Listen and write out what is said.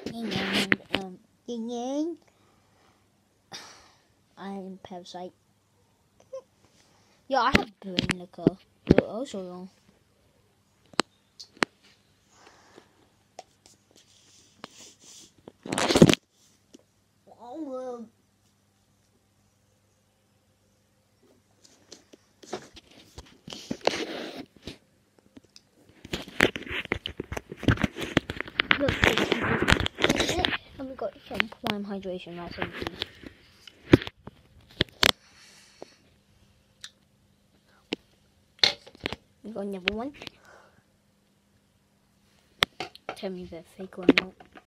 Ding ding. I'm parasite. Yeah, I have brain liquor. But also wrong. Look, and we got some prime hydration. That's something. We got another one. Tell me if they're fake or not.